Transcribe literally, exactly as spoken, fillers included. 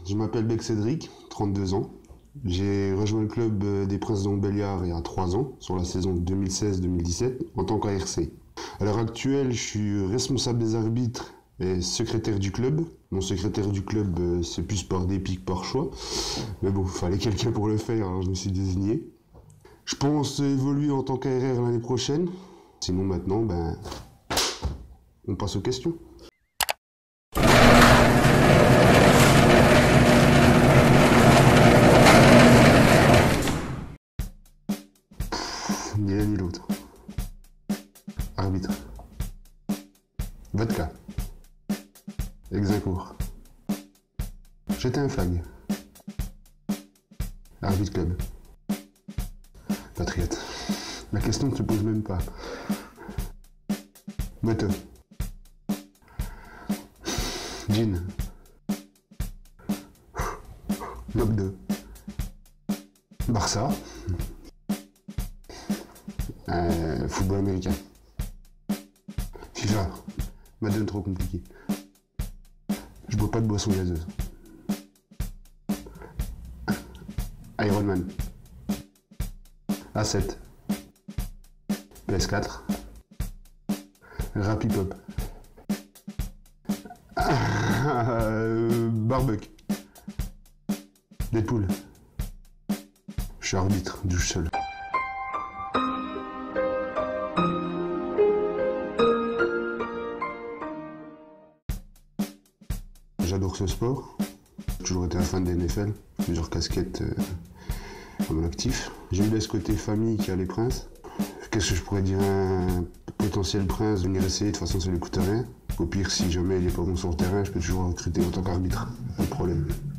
Je m'appelle Bec Cédric, trente-deux ans. J'ai rejoint le club des Princes de Montbéliard il y a trois ans, sur la saison deux mille seize deux mille dix-sept, en tant qu'A R C. À l'heure actuelle, je suis responsable des arbitres et secrétaire du club. Mon secrétaire du club, c'est plus par dépit que par choix. Mais bon, il fallait quelqu'un pour le faire, alors je me suis désigné. Je pense évoluer en tant qu'A R R l'année prochaine. Sinon maintenant, ben, on passe aux questions. Ni l'un ni l'autre. Arbitre. Vodka. Exincourt. J'étais un flag. Arbitre club. Patriote. La question ne se pose même pas. Moto. Jean. Mob deux. Barça. Euh, football américain. FIFA. Madeleine trop compliqué. Je bois pas de boisson gazeuse. Iron Man. A sept. P S quatre. Rappi Pop. Euh, Barbuck. Deadpool. Je suis arbitre, douche seul. J'adore ce sport. J'ai toujours été un fan de N F L. Plusieurs casquettes euh, à mon actif. J'ai eu ce côté famille qui a les Princes. Qu'est-ce que je pourrais dire? Un potentiel prince, venir essayer, de toute façon ça ne lui coûte rien. Au pire, si jamais il n'est pas bon sur le terrain, je peux toujours recruter en tant qu'arbitre. Pas de problème.